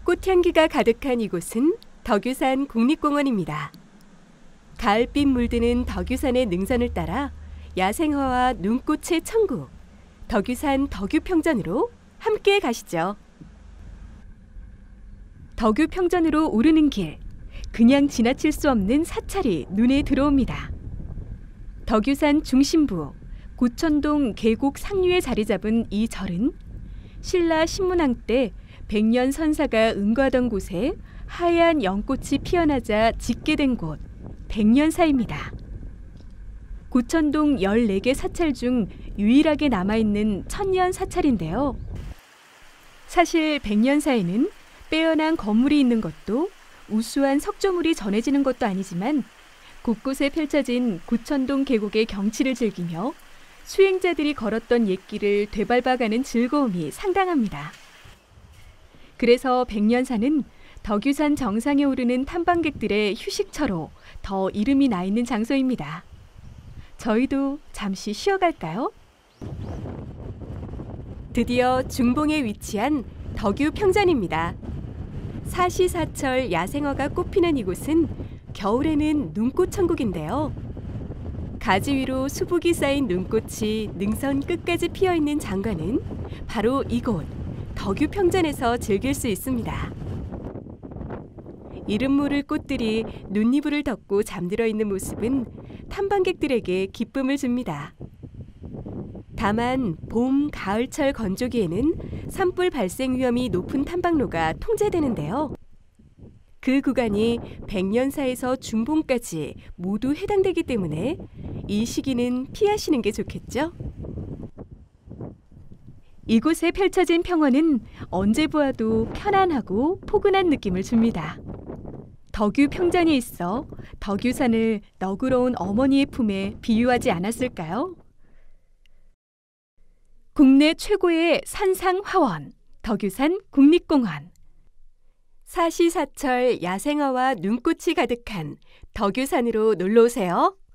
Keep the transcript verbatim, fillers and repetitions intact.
꽃향기가 가득한 이곳은 덕유산 국립공원입니다. 가을빛 물드는 덕유산의 능선을 따라 야생화와 눈꽃의 천국, 덕유산 덕유평전으로 함께 가시죠. 덕유평전으로 오르는 길, 그냥 지나칠 수 없는 사찰이 눈에 들어옵니다. 덕유산 중심부, 고천동 계곡 상류에 자리 잡은 이 절은 신라 신문왕 때 백년 선사가 응거하던 곳에 하얀 연꽃이 피어나자 짓게 된 곳, 백년사입니다. 고천동 열네 개 사찰 중 유일하게 남아있는 천년 사찰인데요. 사실 백년사에는 빼어난 건물이 있는 것도 우수한 석조물이 전해지는 것도 아니지만 곳곳에 펼쳐진 고천동 계곡의 경치를 즐기며 수행자들이 걸었던 옛길을 되밟아가는 즐거움이 상당합니다. 그래서 백년사는 덕유산 정상에 오르는 탐방객들의 휴식처로 더 이름이 나 있는 장소입니다. 저희도 잠시 쉬어갈까요? 드디어 중봉에 위치한 덕유평전입니다. 사시사철 야생화가 꽃피는 이곳은 겨울에는 눈꽃 천국인데요. 가지 위로 수북이 쌓인 눈꽃이 능선 끝까지 피어있는 장관은 바로 이곳 덕유평전에서 즐길 수 있습니다. 이름 모를 꽃들이 눈이불을 덮고 잠들어 있는 모습은 탐방객들에게 기쁨을 줍니다. 다만 봄, 가을철 건조기에는 산불 발생 위험이 높은 탐방로가 통제되는데요. 그 구간이 백년사에서 중봉까지 모두 해당되기 때문에 이 시기는 피하시는 게 좋겠죠? 이곳에 펼쳐진 평원은 언제 보아도 편안하고 포근한 느낌을 줍니다. 덕유평전이 있어 덕유산을 너그러운 어머니의 품에 비유하지 않았을까요? 국내 최고의 산상화원, 덕유산 국립공원. 사시사철 야생화와 눈꽃이 가득한 덕유산으로 놀러오세요.